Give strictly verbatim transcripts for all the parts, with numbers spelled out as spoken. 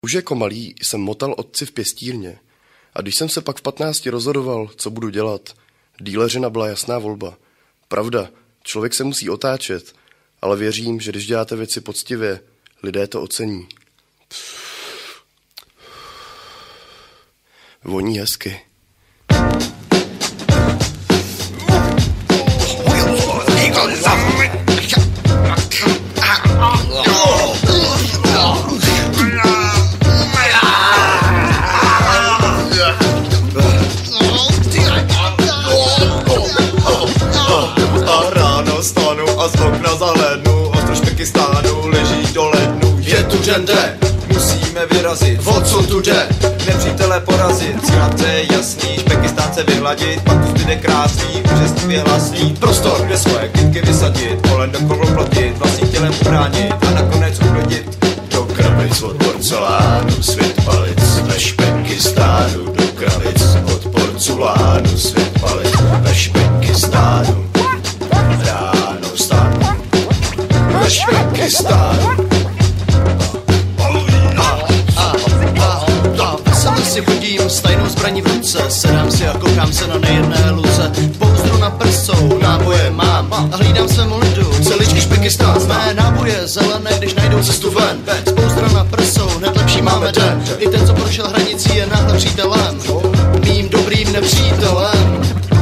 Už jako malý jsem motal otci v pěstírně a když jsem se pak v patnácti rozhodoval, co budu dělat, díleřina byla jasná volba. Pravda, člověk se musí otáčet, ale věřím, že když děláte věci poctivě, lidé to ocení. Voní hezky. A ráno stanu a z okna zahlédnu, ostro Špekistánu leží do lednu. Je tu džende, musíme vyrazit, o co tu jde? Nepřítele porazit, cíl je jasný, Špekistán se vyhladit, pak tu zbyde krásný, úžasný vyhlasný prostor, kde svoje kytky vysadit, kolem do kolo plotit, vlastním tělem ubránit a nakonec uklidit. Do krabic od porcelánu, svět palic ve Špekistánu, do krabic od porcelánu, svět palic ve Špekistánu. Ráno vstanu ve Špekistánu. Si chodím s tajnou zbraní v ruce, sedám si a koukám se na nejedné luce. Pouzdru na prsou, náboje mám a hlídám svému lidu, celičky Špekistán. Mé náboje zelené, když najdou cestu ven. Z pouzdra na prsou, hned lepší máme den. I ten, co prošel hranicí, je náhle přítelem, mým dobrým nepřítelem.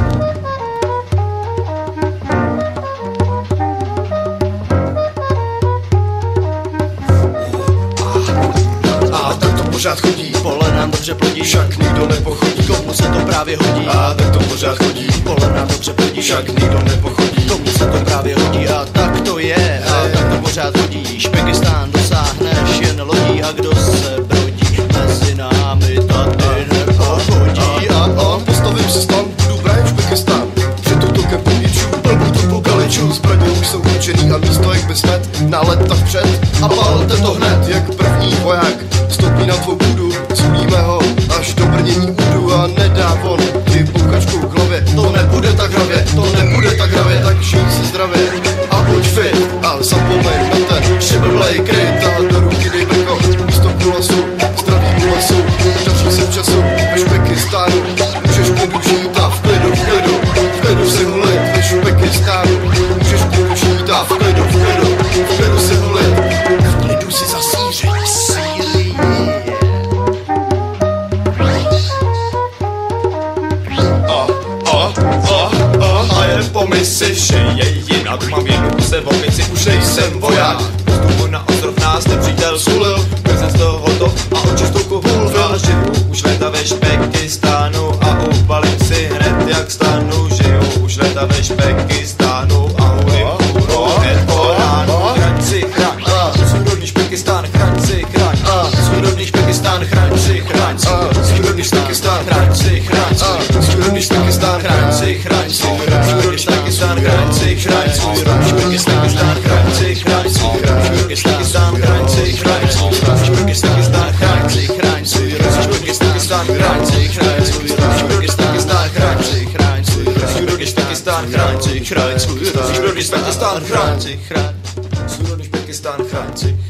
A tak to pořád chodí, pole nám dobře plodí, však nikdo nepochodí. Komu se to právě hodí, a tak to pořád chodí, pole nám dobře plodí, však nikdo nepochodí. Komu se to právě hodí a tak to je, a tak to pořád hodí. Špekistán dosáhneš jen lodí a kdo se brodí mezi námi tady nepochodí. A on postavím si stan, budu brát Špekistán. Před útokem povětšů, blbu to po kaličů. Zbraně už jsou určený a místo jak bez hned, nálet tak vpřed a palte to hned, jak první voják. Stoupí na tvou půdu, culíme ho až do brnění údu a nedá von ty poukačkou k hlavě. To nebude tak hravě, to nebude tak hravě, tak žij si zdravě a buď fit a zapomeň na ten přiblblej kryt a do ruky dej brko, místo kulasu, zdravý kulasu, daří se v času ve Špekistánu, můžeš klidu žít a v klidu, v klidu, v klidu si hulit ve Špekistánu, můžeš klidu žít a v klidu, v klidu, v klidu si hulit, v klidu si zasířit. Po misi vše je jinak, mám jednu kuse v opici, už nejsem voják. Postupu na ostrov nás nepřítel zulil, byl jsem z toho hotov a očistou hulvil. A žiju už léta ve Špekistánu a ubalím si hned jak stanu. Žiju už léta ve Špekistánu a hulím hůru hned po ránu. Chraň si chraň, svůj rodný Špekistán, chraň si chraň, svůj rodný Špekistán, chraň si chraň, svůj rodný Špekistán, chraň si chraň, svůj rodný Špekistán, chraň si chraň, svůj rodný Špekistán, chraň si chraň, svůj rodný Špekistán, chraň si chraň, svůj rodný Špekistán, chraň si chraň, svůj rodný Špekistán, chraň si chraň, svůj rodný Špekistán, chraň si chraň, svůj rodný Špekistán, chraň si chraň, svůj rodný Špekistán, chraň si chraň, svůj rodný Špekistán, chraň si chraň, svůj rodný Špekistán, chraň si